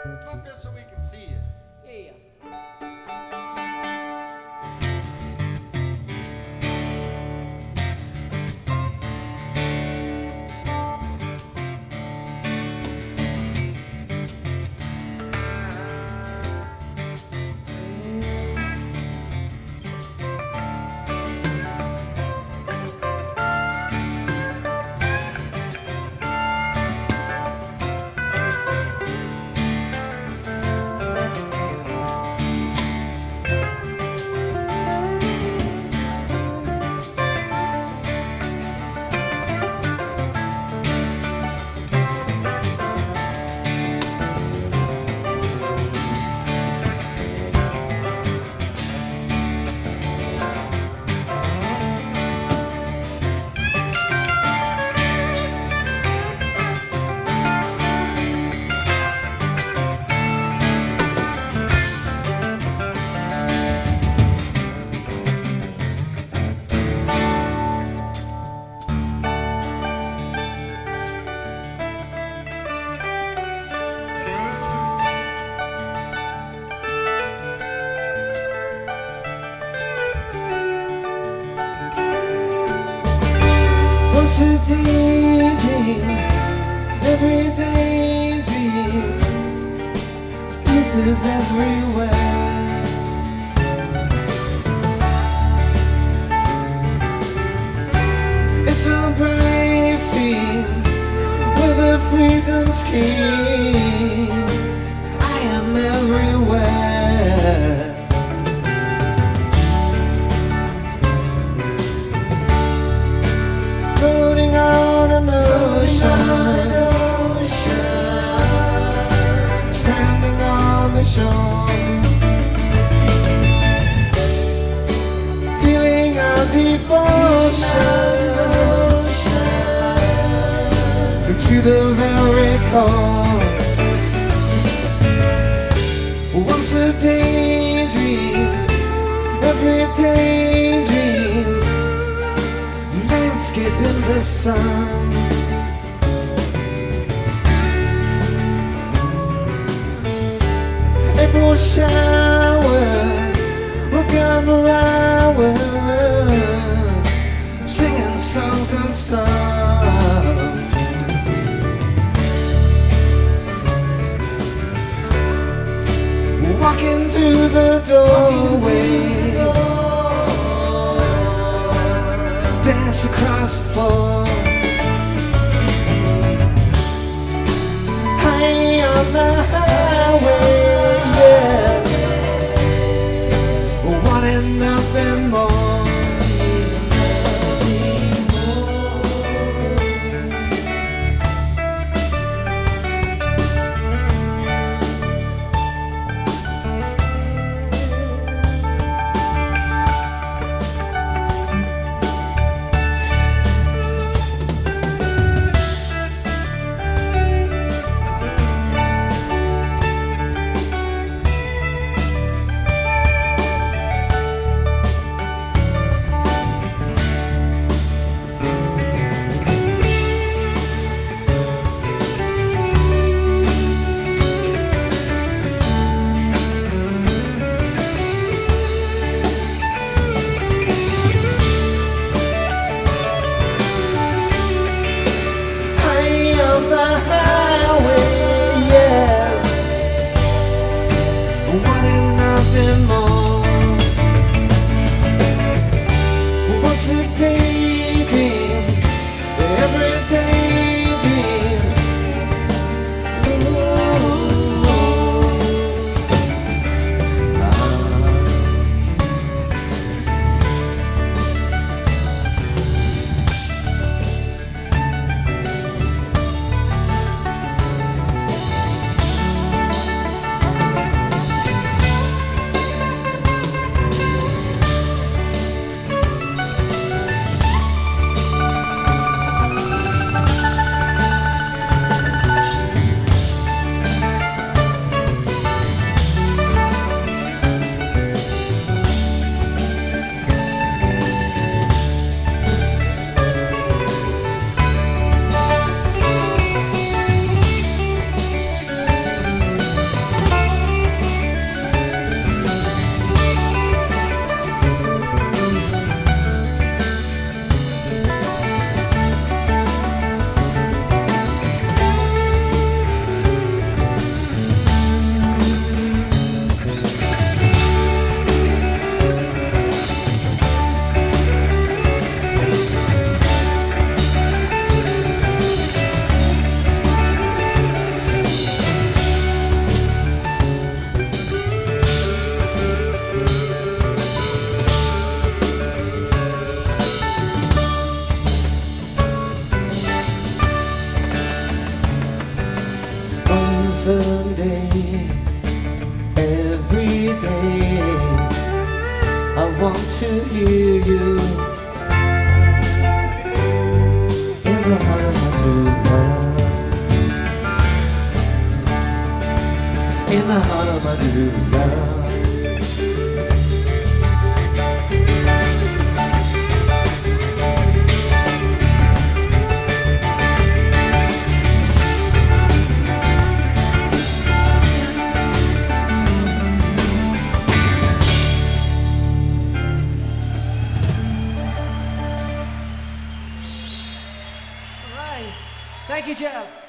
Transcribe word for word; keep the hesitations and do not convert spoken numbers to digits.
Come up here so we can see you. Yeah. Once a daydream, every daydream, pieces everywhere. It's a bright scene with a freedom scheme. I am everywhere. Floating on an ocean, standing on the shore, feeling our devotion to the very core. Once a daydream, every daydream, landscape in the sun. April showers will come around, singing songs and songs. Walking through the doorway, dance across the floor, high on the highway, yeah, wanting nothing more. someday, every day, I want to hear you in the heart of my true love, in the heart of my true love. Thank you, Jeff.